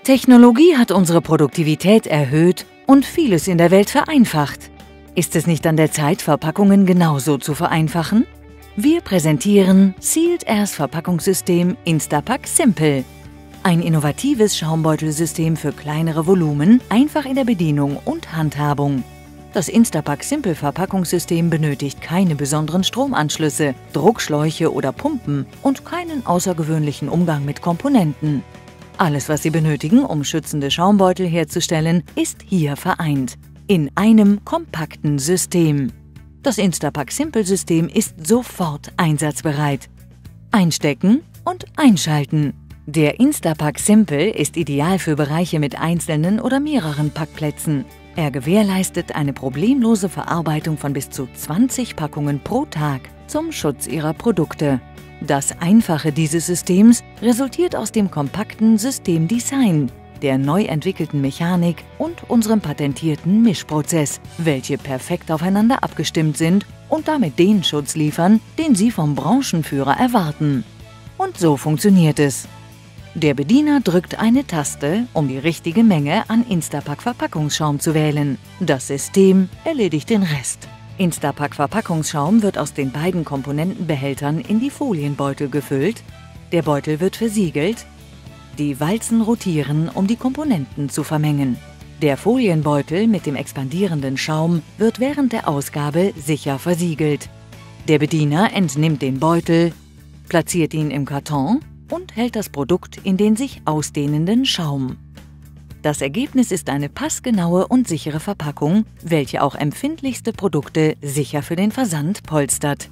Technologie hat unsere Produktivität erhöht und vieles in der Welt vereinfacht. Ist es nicht an der Zeit, Verpackungen genauso zu vereinfachen? Wir präsentieren Sealed Airs Verpackungssystem Instapak Simple. Ein innovatives Schaumbeutelsystem für kleinere Volumen, einfach in der Bedienung und Handhabung. Das Instapak Simple Verpackungssystem benötigt keine besonderen Stromanschlüsse, Druckschläuche oder Pumpen und keinen außergewöhnlichen Umgang mit Komponenten. Alles, was Sie benötigen, um schützende Schaumbeutel herzustellen, ist hier vereint. In einem kompakten System. Das Instapak Simple System ist sofort einsatzbereit. Einstecken und einschalten. Der Instapak Simple ist ideal für Bereiche mit einzelnen oder mehreren Packplätzen. Er gewährleistet eine problemlose Verarbeitung von bis zu 20 Packungen pro Tag zum Schutz Ihrer Produkte. Das Einfache dieses Systems resultiert aus dem kompakten Systemdesign, der neu entwickelten Mechanik und unserem patentierten Mischprozess, welche perfekt aufeinander abgestimmt sind und damit den Schutz liefern, den Sie vom Branchenführer erwarten. Und so funktioniert es. Der Bediener drückt eine Taste, um die richtige Menge an Instapak Verpackungsschaum zu wählen. Das System erledigt den Rest. Instapak Verpackungsschaum wird aus den beiden Komponentenbehältern in die Folienbeutel gefüllt. Der Beutel wird versiegelt. Die Walzen rotieren, um die Komponenten zu vermengen. Der Folienbeutel mit dem expandierenden Schaum wird während der Ausgabe sicher versiegelt. Der Bediener entnimmt den Beutel, platziert ihn im Karton und hält das Produkt in den sich ausdehnenden Schaum. Das Ergebnis ist eine passgenaue und sichere Verpackung, welche auch empfindlichste Produkte sicher für den Versand polstert.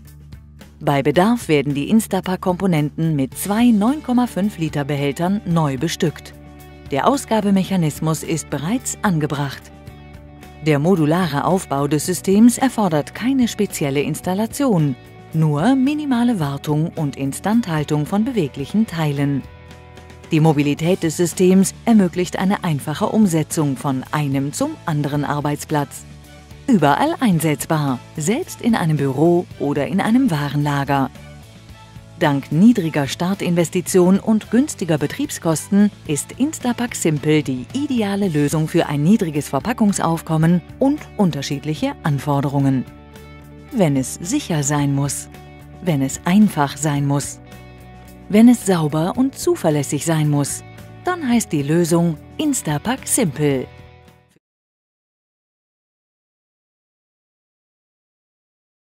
Bei Bedarf werden die Instapak-Komponenten mit zwei 9,5 Liter Behältern neu bestückt. Der Ausgabemechanismus ist bereits angebracht. Der modulare Aufbau des Systems erfordert keine spezielle Installation, nur minimale Wartung und Instandhaltung von beweglichen Teilen. Die Mobilität des Systems ermöglicht eine einfache Umsetzung von einem zum anderen Arbeitsplatz. Überall einsetzbar, selbst in einem Büro oder in einem Warenlager. Dank niedriger Startinvestition und günstiger Betriebskosten ist Instapak Simple die ideale Lösung für ein niedriges Verpackungsaufkommen und unterschiedliche Anforderungen. Wenn es sicher sein muss, wenn es einfach sein muss, wenn es sauber und zuverlässig sein muss, dann heißt die Lösung Instapak Simple.